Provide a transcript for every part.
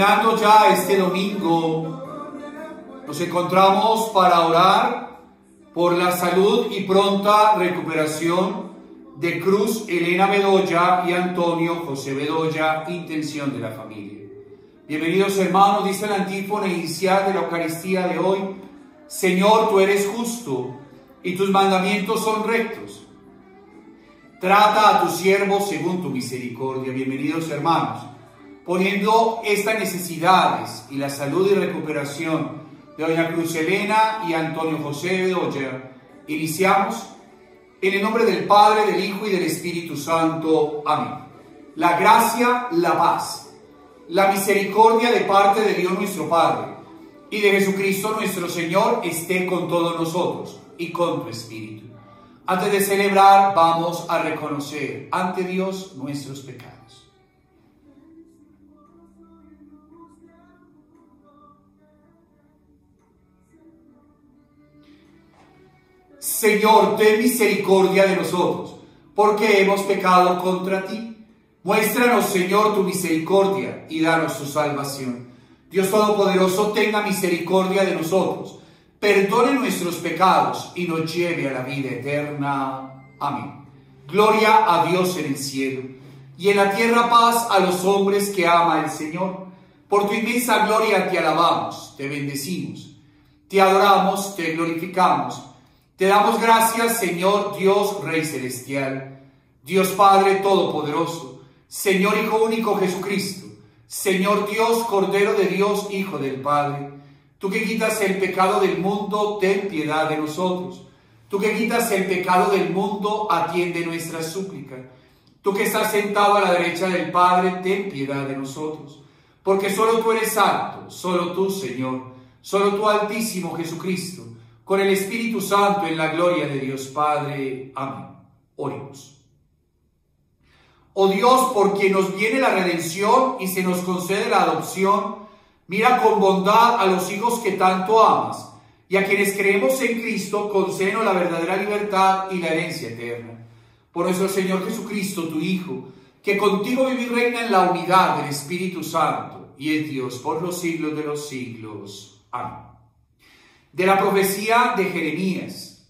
terminando ya este domingo, nos encontramos para orar por la salud y pronta recuperación de Cruz Elena Bedoya y Antonio José Bedoya, intención de la familia. Bienvenidos hermanos, dice la antífona inicial de la Eucaristía de hoy: Señor, tú eres justo y tus mandamientos son rectos. Trata a tus siervos según tu misericordia. Bienvenidos hermanos, poniendo estas necesidades y la salud y recuperación de doña Cruz Elena y Antonio José Bedoya, iniciamos en el nombre del Padre, del Hijo y del Espíritu Santo. Amén. La gracia, la paz, la misericordia de parte de Dios nuestro Padre y de Jesucristo nuestro Señor esté con todos nosotros y con tu Espíritu. Antes de celebrar, vamos a reconocer ante Dios nuestros pecados. Señor, ten misericordia de nosotros, porque hemos pecado contra ti. Muéstranos, Señor, tu misericordia y danos tu salvación. Dios Todopoderoso, tenga misericordia de nosotros, perdone nuestros pecados y nos lleve a la vida eterna. Amén. Gloria a Dios en el cielo, y en la tierra paz a los hombres que ama el Señor. Por tu inmensa gloria te alabamos, te bendecimos, te adoramos, te glorificamos. Te damos gracias, Señor Dios, Rey Celestial, Dios Padre Todopoderoso, Señor Hijo único Jesucristo, Señor Dios, Cordero de Dios, Hijo del Padre. Tú que quitas el pecado del mundo, ten piedad de nosotros. Tú que quitas el pecado del mundo, atiende nuestra súplica. Tú que estás sentado a la derecha del Padre, ten piedad de nosotros. Porque solo tú eres santo, solo tú, Señor, solo tú, Altísimo Jesucristo, con el Espíritu Santo, en la gloria de Dios Padre. Amén. Oremos. Oh Dios, por quien nos viene la redención y se nos concede la adopción, mira con bondad a los hijos que tanto amas, y a quienes creemos en Cristo, concédenos la verdadera libertad y la herencia eterna. Por nuestro Señor Jesucristo, tu Hijo, que contigo vive y reina en la unidad del Espíritu Santo, y es Dios por los siglos de los siglos. Amén. De la profecía de Jeremías.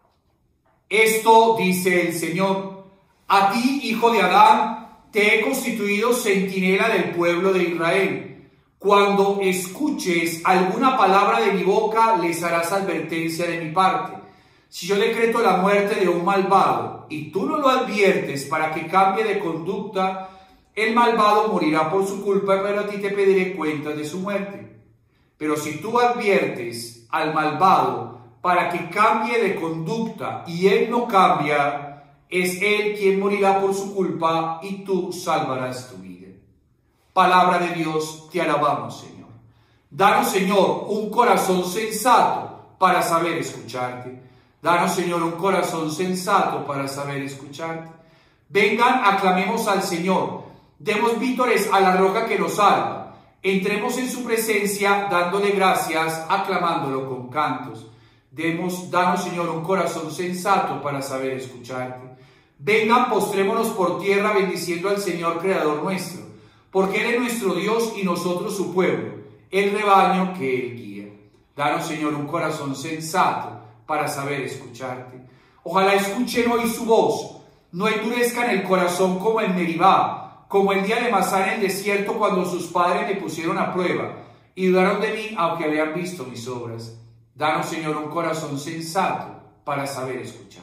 Esto dice el Señor: a ti, hijo de Adán, te he constituido centinela del pueblo de Israel. Cuando escuches alguna palabra de mi boca, les harás advertencia de mi parte. Si yo decreto la muerte de un malvado, y tú no lo adviertes para que cambie de conducta, el malvado morirá por su culpa, pero a ti te pediré cuentas de su muerte. Pero si tú adviertes al malvado para que cambie de conducta y él no cambia, es él quien morirá por su culpa y tú salvarás tu vida. Palabra de Dios, te alabamos, Señor. Danos, Señor, un corazón sensato para saber escucharte. Danos, Señor, un corazón sensato para saber escucharte. Vengan, aclamemos al Señor. Demos vítores a la roca que nos salva. Entremos en su presencia dándole gracias, aclamándolo con cantos. Danos, Señor, un corazón sensato para saber escucharte. Vengan, postrémonos por tierra bendiciendo al Señor Creador nuestro, porque Él es nuestro Dios y nosotros su pueblo, el rebaño que Él guía. Danos, Señor, un corazón sensato para saber escucharte. Ojalá escuchen hoy su voz, no endurezcan el corazón como en Meribá, como el día de Masá en el desierto, cuando sus padres me pusieron a prueba y dudaron de mí, aunque habían visto mis obras. Danos, Señor, un corazón sensato para saber escucharte.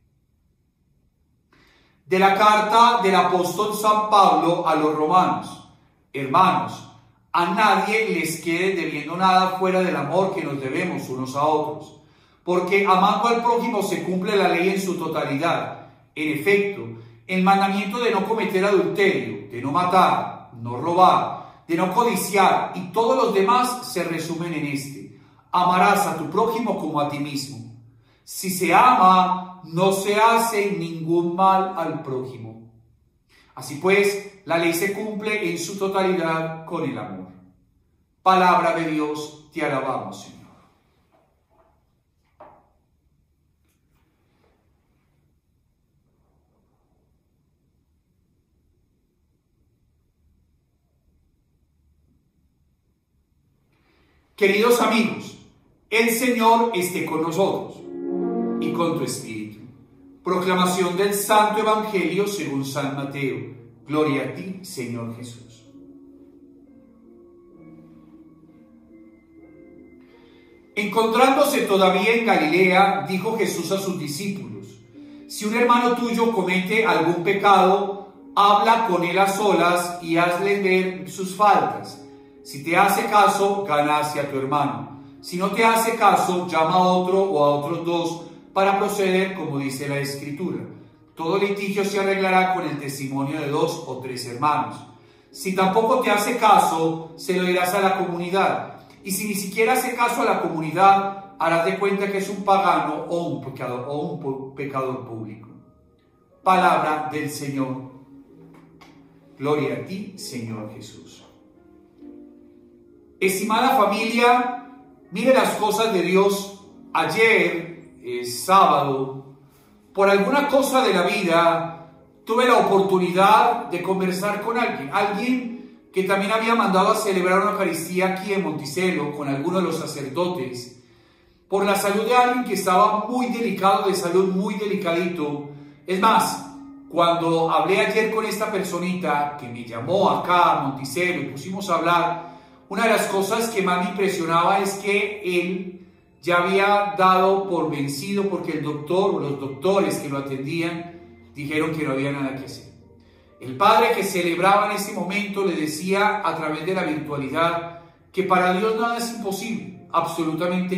De la carta del apóstol San Pablo a los romanos. Hermanos, a nadie les quede debiendo nada fuera del amor que nos debemos unos a otros, porque amando al prójimo se cumple la ley en su totalidad. En efecto, el mandamiento de no cometer adulterio, de no matar, no robar, de no codiciar y todos los demás se resumen en este: amarás a tu prójimo como a ti mismo. Si se ama, no se hace ningún mal al prójimo. Así pues, la ley se cumple en su totalidad con el amor. Palabra de Dios, te alabamos, Señor. Queridos amigos, el Señor esté con nosotros y con tu espíritu. Proclamación del Santo Evangelio según San Mateo. Gloria a ti, Señor Jesús. Encontrándose todavía en Galilea, dijo Jesús a sus discípulos: si un hermano tuyo comete algún pecado, habla con él a solas y hazle ver sus faltas. Si te hace caso, gana hacia tu hermano. Si no te hace caso, llama a otro o a otros dos para proceder como dice la Escritura. Todo litigio se arreglará con el testimonio de 2 o 3 hermanos. Si tampoco te hace caso, se lo dirás a la comunidad. Y si ni siquiera hace caso a la comunidad, harás de cuenta que es un pagano o un pecador público. Palabra del Señor. Gloria a ti, Señor Jesús. Estimada familia, mire las cosas de Dios. Ayer, sábado, por alguna cosa de la vida, tuve la oportunidad de conversar con alguien que también había mandado a celebrar una Eucaristía aquí en Monticello con algunos de los sacerdotes, por la salud de alguien que estaba muy delicado, de salud muy delicadito. Es más, cuando hablé ayer con esta personita que me llamó acá a Monticello y pusimos a hablar, una de las cosas que más me impresionaba es que él ya había dado por vencido porque el doctor o los doctores que lo atendían dijeron que no había nada que hacer. El padre que celebraba en ese momento le decía a través de la virtualidad que para Dios nada es imposible, absolutamente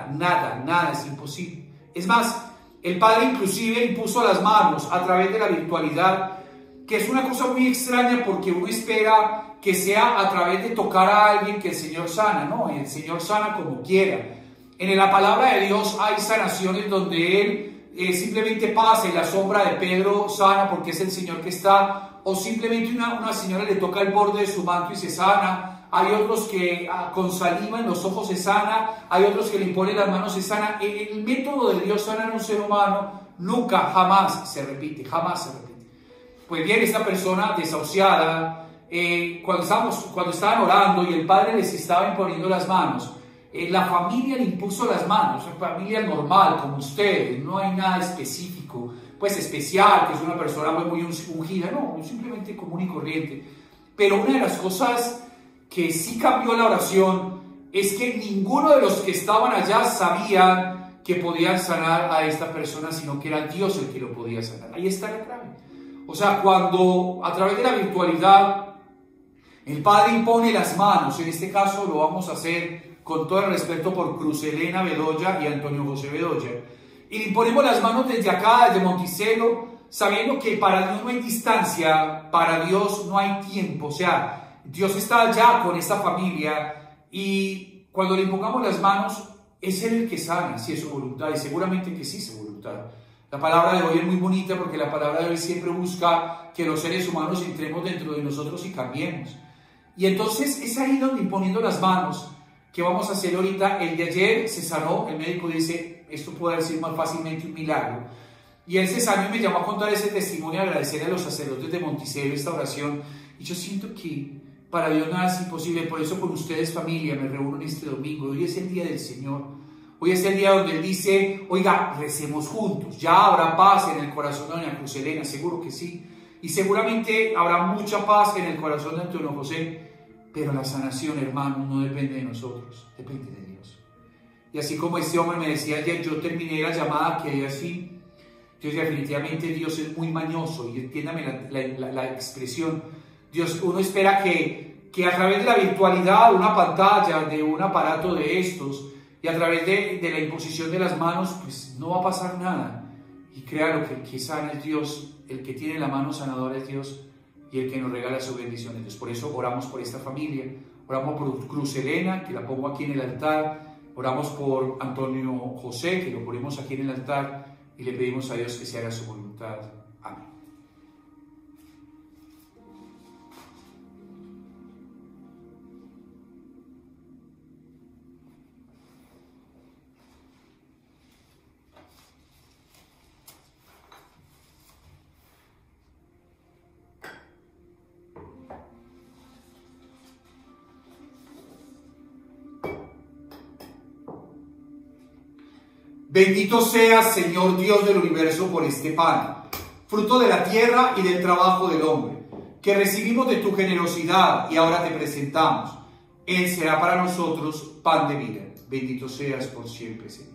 nada es imposible. Es más, el padre inclusive impuso las manos a través de la virtualidad, que es una cosa muy extraña porque uno espera que sea a través de tocar a alguien que el Señor sana. No, el Señor sana como quiera. En la palabra de Dios hay sanaciones donde Él simplemente pasa y la sombra de Pedro sana porque es el Señor que está, o simplemente una señora le toca el borde de su manto y se sana. Hay otros que con saliva en los ojos se sana, hay otros que le imponen las manos se sana. El método de Dios sanar a un ser humano nunca, jamás se repite. Pues bien, esta persona desahuciada, cuando estaban orando y el padre les estaba imponiendo las manos, la familia le impuso las manos, una familia normal como ustedes, no hay nada específico, pues especial, que es una persona muy ungida, no, simplemente común y corriente. Pero una de las cosas que sí cambió la oración es que ninguno de los que estaban allá sabían que podían sanar a esta persona, sino que era Dios el que lo podía sanar. Ahí está la clave. O sea, cuando a través de la virtualidad el Padre impone las manos, en este caso lo vamos a hacer con todo el respeto por Cruz Elena Bedoya y Antonio José Bedoya, y le imponemos las manos desde acá, desde Monticello, sabiendo que para Dios no hay distancia, para Dios no hay tiempo. O sea, Dios está allá con esta familia y cuando le impongamos las manos, es Él el que sana, si es su voluntad, y seguramente que sí es su voluntad. La palabra de hoy es muy bonita porque la palabra de hoy siempre busca que los seres humanos entremos dentro de nosotros y cambiemos. Y entonces es ahí donde imponiendo las manos, que vamos a hacer ahorita. El de ayer se sanó, el médico dice, esto puede decir más fácilmente un milagro. Y él se sanó y me llamó a contar ese testimonio, a agradecer a los sacerdotes de Monticello esta oración. Y yo siento que para Dios nada es imposible. Por eso con ustedes, familia, me reúno en este domingo. Hoy es el día del Señor. Hoy es el día donde Él dice, oiga, recemos juntos. Ya habrá paz en el corazón de doña Cruz Elena, seguro que sí. Y seguramente habrá mucha paz en el corazón de Antonio José. Pero la sanación, hermanos, no depende de nosotros, depende de Dios. Y así como este hombre me decía ayer, yo terminé la llamada que así, yo definitivamente Dios es muy mañoso, y entiéndame la expresión. Dios, uno espera que a través de la virtualidad, de una pantalla, de un aparato de estos, y a través de la imposición de las manos, pues no va a pasar nada. Y créalo que el que sana es Dios, el que tiene la mano sanadora es Dios, y el que nos regala sus bendiciones. Entonces, por eso oramos por esta familia, oramos por Cruz Elena, que la pongo aquí en el altar, oramos por Antonio José, que lo ponemos aquí en el altar, y le pedimos a Dios que se haga su voluntad. Amén. Bendito seas, Señor Dios del universo, por este pan, fruto de la tierra y del trabajo del hombre, que recibimos de tu generosidad y ahora te presentamos. Él será para nosotros pan de vida. Bendito seas por siempre, Señor.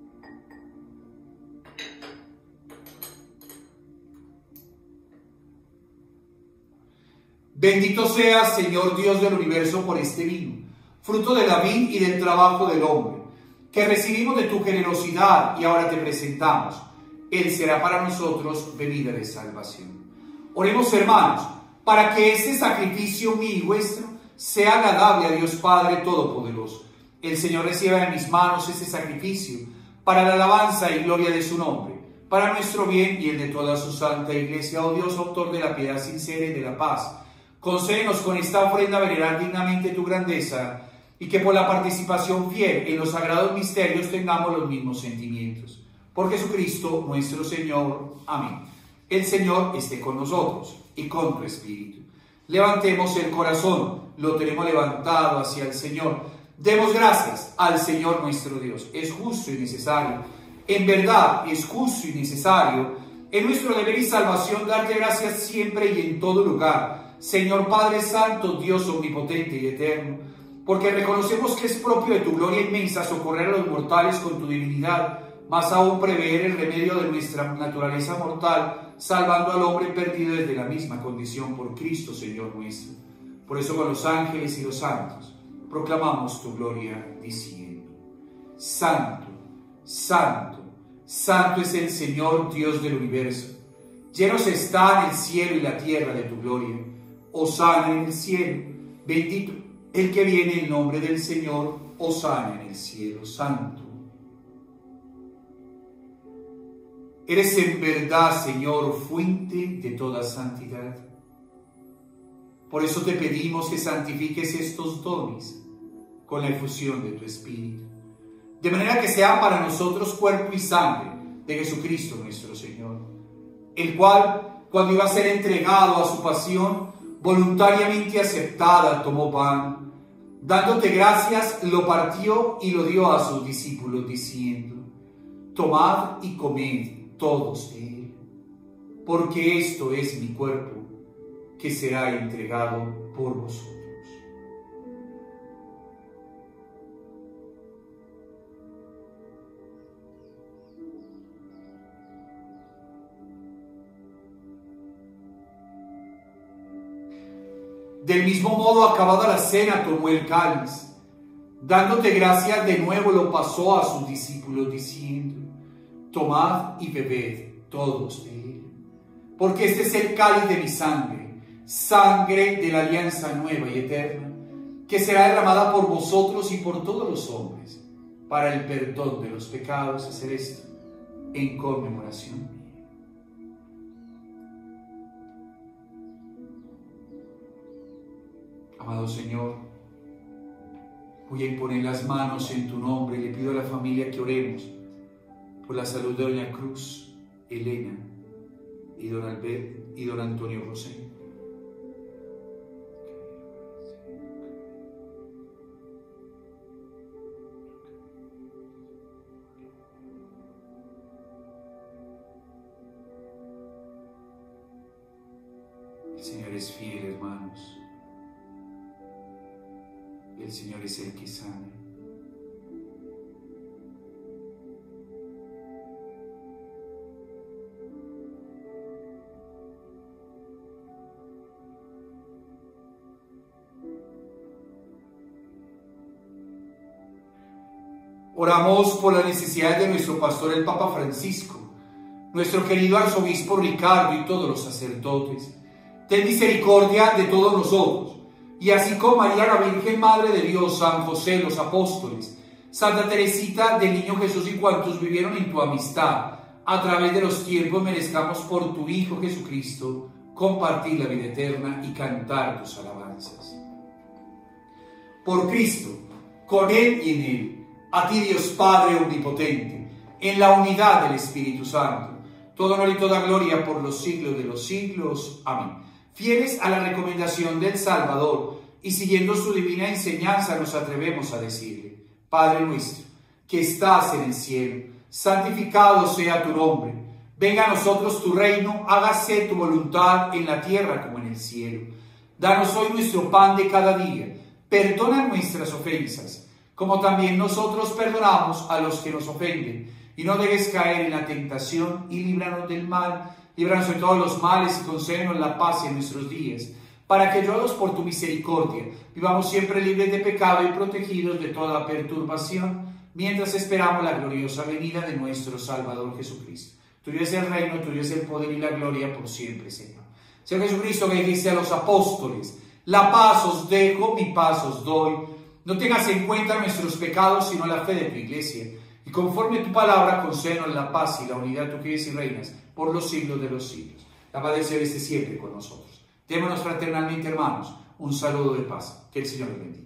Bendito seas, Señor Dios del universo, por este vino, fruto de la vid y del trabajo del hombre, que recibimos de tu generosidad y ahora te presentamos. Él será para nosotros bebida de salvación. Oremos, hermanos, para que este sacrificio mío y vuestro sea agradable a Dios Padre Todopoderoso. El Señor reciba de mis manos este sacrificio para la alabanza y gloria de su nombre, para nuestro bien y el de toda su santa iglesia. Oh Dios, autor de la piedad sincera y de la paz, concédenos con esta ofrenda venerar dignamente tu grandeza, y que por la participación fiel en los sagrados misterios tengamos los mismos sentimientos. Por Jesucristo nuestro Señor. Amén. El Señor esté con nosotros y con tu espíritu. Levantemos el corazón, lo tenemos levantado hacia el Señor. Demos gracias al Señor nuestro Dios. Es justo y necesario. En verdad es justo y necesario. Es nuestro deber y salvación darte gracias siempre y en todo lugar, Señor Padre Santo, Dios omnipotente y eterno, porque reconocemos que es propio de tu gloria inmensa socorrer a los mortales con tu divinidad, más aún prever el remedio de nuestra naturaleza mortal, salvando al hombre perdido desde la misma condición por Cristo, Señor nuestro. Por eso con los ángeles y los santos proclamamos tu gloria diciendo: Santo, Santo, Santo es el Señor Dios del universo. Llenos están el cielo y la tierra de tu gloria. Hosana en el cielo. Bendito el que viene en nombre del Señor. Hosana en el cielo santo. Eres en verdad, Señor, fuente de toda santidad. Por eso te pedimos que santifiques estos dones con la efusión de tu Espíritu, de manera que sean para nosotros cuerpo y sangre de Jesucristo nuestro Señor, el cual, cuando iba a ser entregado a su pasión, voluntariamente aceptada, tomó pan, dándote gracias, lo partió y lo dio a sus discípulos, diciendo: Tomad y comed todos de él, porque esto es mi cuerpo, que será entregado por vosotros. Del mismo modo, acabada la cena, tomó el cáliz, dándote gracias de nuevo, lo pasó a sus discípulos, diciendo: Tomad y bebed todos de él, porque este es el cáliz de mi sangre, sangre de la alianza nueva y eterna, que será derramada por vosotros y por todos los hombres, para el perdón de los pecados. Hacer esto en conmemoración mía. Amado Señor, voy a imponer las manos en tu nombre y le pido a la familia que oremos por la salud de doña Cruz, Elena y don Albert y don Antonio José. El Señor es fiel, hermanos. El Señor es el que sana. Oramos por las necesidades de nuestro pastor, el Papa Francisco, nuestro querido arzobispo Ricardo y todos los sacerdotes. Ten misericordia de todos nosotros, y así como María, la Virgen Madre de Dios, San José, los apóstoles, Santa Teresita del Niño Jesús y cuantos vivieron en tu amistad, a través de los tiempos merezcamos por tu Hijo Jesucristo compartir la vida eterna y cantar tus alabanzas. Por Cristo, con Él y en Él, a ti Dios Padre omnipotente, en la unidad del Espíritu Santo, todo honor y toda gloria por los siglos de los siglos. Amén. Fieles a la recomendación del Salvador y siguiendo su divina enseñanza, nos atrevemos a decirle: Padre nuestro, que estás en el cielo, santificado sea tu nombre. Venga a nosotros tu reino, hágase tu voluntad en la tierra como en el cielo. Danos hoy nuestro pan de cada día. Perdona nuestras ofensas, como también nosotros perdonamos a los que nos ofenden. Y no dejes caer en la tentación y líbranos del mal. Líbranos de todos los males y concédenos la paz en nuestros días, para que, ayudados por tu misericordia, vivamos siempre libres de pecado y protegidos de toda perturbación, mientras esperamos la gloriosa venida de nuestro Salvador Jesucristo. Tuyo es el reino, tuyo es el poder y la gloria por siempre, Señor. Señor Jesucristo, que dijiste a los apóstoles: la paz os dejo, mi paz os doy. No tengas en cuenta nuestros pecados, sino la fe de tu iglesia. Y conforme tu palabra, concédenos la paz y la unidad, tú que vives y reinas por los siglos de los siglos. La paz del Señor esté siempre con nosotros. Démonos fraternalmente, hermanos, un saludo de paz. Que el Señor les bendiga.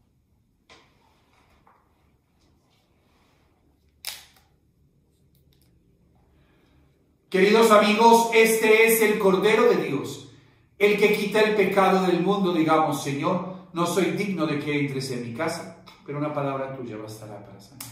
Queridos amigos, este es el Cordero de Dios, el que quita el pecado del mundo. Digamos: Señor, no soy digno de que entres en mi casa, pero una palabra tuya bastará para sanar.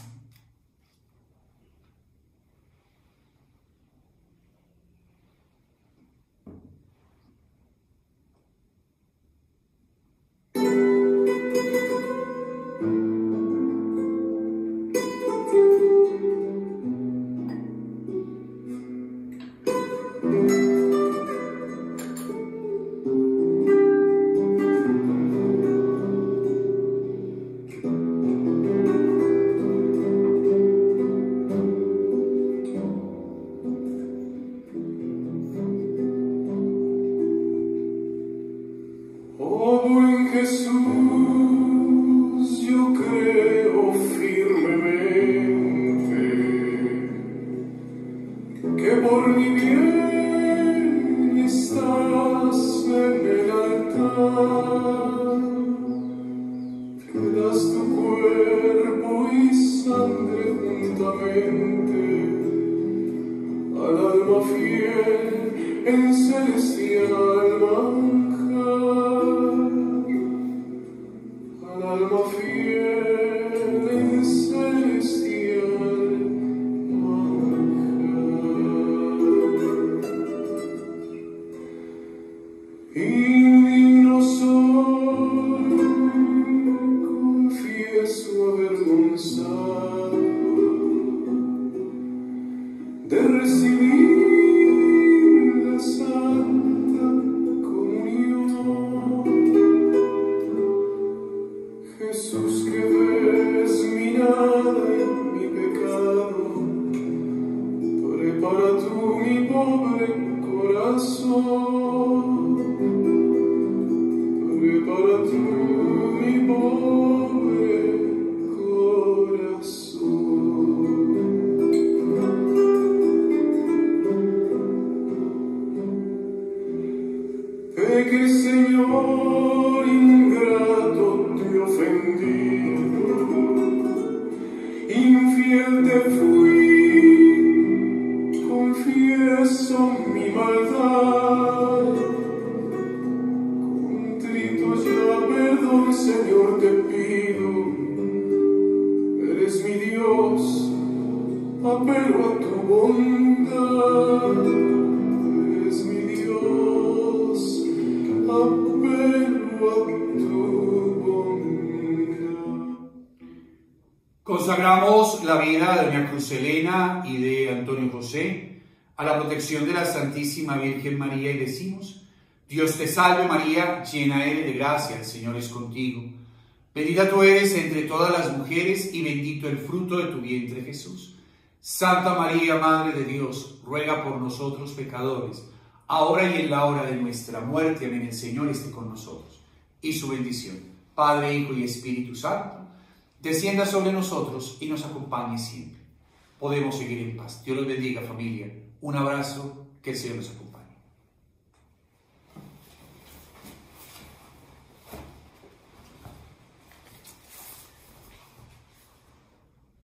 Consagramos la vida de doña Cruz Elena y de Antonio José a la protección de la Santísima Virgen María y decimos: Dios te salve María, llena eres de gracia, el Señor es contigo. Bendita tú eres entre todas las mujeres y bendito el fruto de tu vientre Jesús. Santa María, Madre de Dios, ruega por nosotros pecadores, ahora y en la hora de nuestra muerte. Amén. El Señor esté con nosotros. Y su bendición, Padre, Hijo y Espíritu Santo, descienda sobre nosotros y nos acompañe siempre. Podemos seguir en paz. Dios los bendiga, familia. Un abrazo, que el Señor nos acompañe.